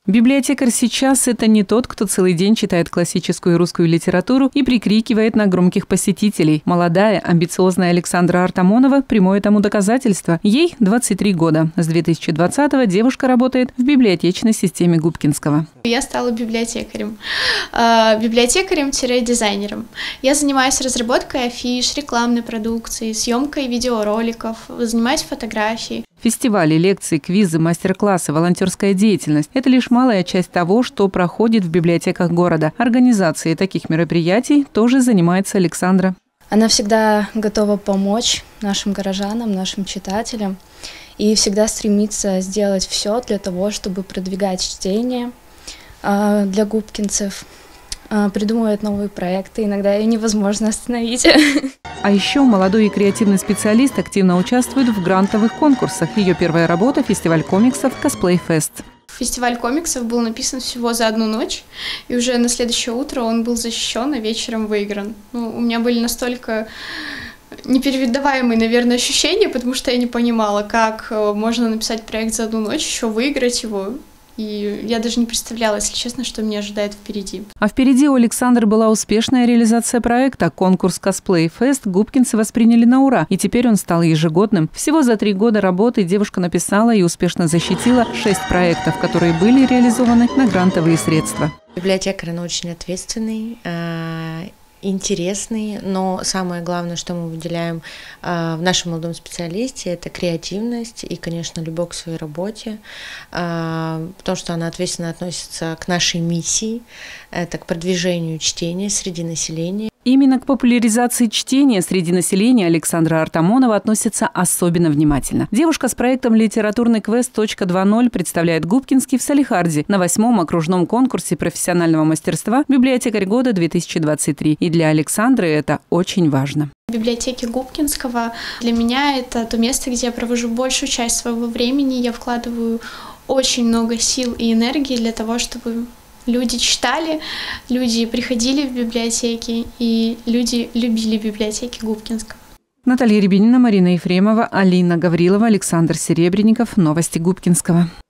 Библиотекарь сейчас – это не тот, кто целый день читает классическую русскую литературу и прикрикивает на громких посетителей. Молодая, амбициозная Александра Артамонова – прямое тому доказательство. Ей 23 года. С 2020-го девушка работает в библиотечной системе Губкинского. Я стала библиотекарем-дизайнером. Я занимаюсь разработкой афиш, рекламной продукции, съемкой видеороликов, занимаюсь фотографией. Фестивали, лекции, квизы, мастер-классы, волонтерская деятельность – это лишь малая часть того, что проходит в библиотеках города. Организацией таких мероприятий тоже занимается Александра. Она всегда готова помочь нашим горожанам, нашим читателям и всегда стремится сделать все для того, чтобы продвигать чтение для губкинцев. Придумывает новые проекты, иногда ее невозможно остановить. А еще молодой и креативный специалист активно участвует в грантовых конкурсах. Ее первая работа – фестиваль комиксов «Косплей Фест». Фестиваль комиксов был написан всего за одну ночь, и уже на следующее утро он был защищен, а вечером выигран. У меня были настолько непередаваемые, наверное, ощущения, потому что я не понимала, как можно написать проект за одну ночь, еще выиграть его. И я даже не представляла, если честно, что меня ожидает впереди. А впереди у Александры была успешная реализация проекта. Конкурс «Косплей Фест» губкинцы восприняли на ура, и теперь он стал ежегодным. Всего за 3 года работы девушка написала и успешно защитила 6 проектов, которые были реализованы на грантовые средства. Библиотекарь, она очень ответственный, интересный, но самое главное, что мы выделяем в нашем молодом специалисте, это креативность и, конечно, любовь к своей работе, потому что она ответственно относится к нашей миссии, это к продвижению чтения среди населения. Именно к популяризации чтения среди населения Александра Артамонова относится особенно внимательно. Девушка с проектом «Литературный квест. 2.0» представляет Губкинский в Салехарде на 8-м окружном конкурсе профессионального мастерства «Библиотекарь года-2023». И для Александры это очень важно. Библиотеки Губкинского для меня это то место, где я провожу большую часть своего времени. Я вкладываю очень много сил и энергии для того, чтобы люди читали, люди приходили в библиотеки, и люди любили библиотеки Губкинского. Наталья Рябинина, Марина Ефремова, Алина Гаврилова, Александр Серебренников. Новости Губкинского.